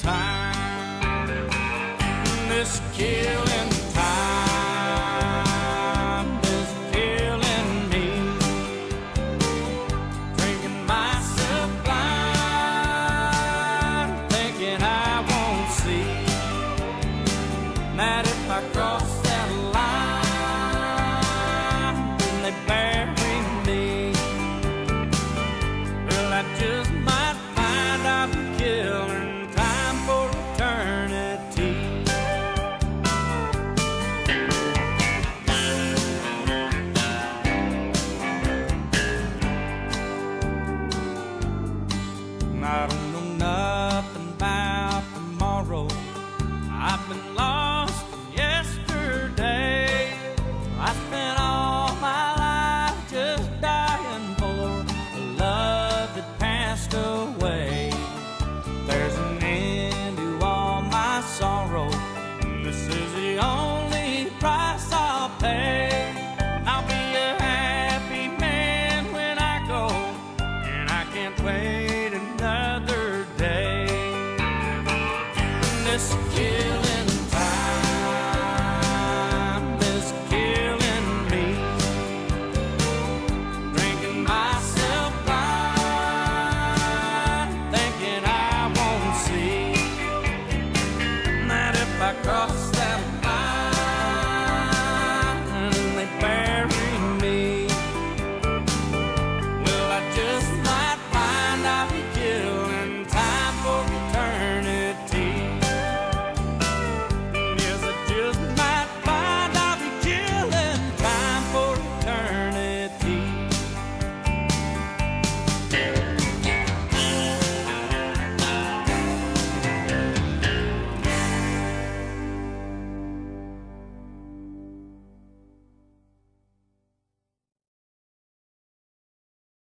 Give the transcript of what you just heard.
time. This killing time is killing me. Drinking myself blind, thinking I won't see that if I cross that line, then they bury me. Well, I just might find I'm killing time for eternity. I don't know nothing about tomorrow. I've been lost in yesterday. I spent all my life just dying for a love that passed away. There's an end to all my sorrow. This is the only price I'll pay. I'll be a happy man when I go, and I can't wait another day. This killing time is killing me. Drinking myself blind, thinking I won't see that if I cross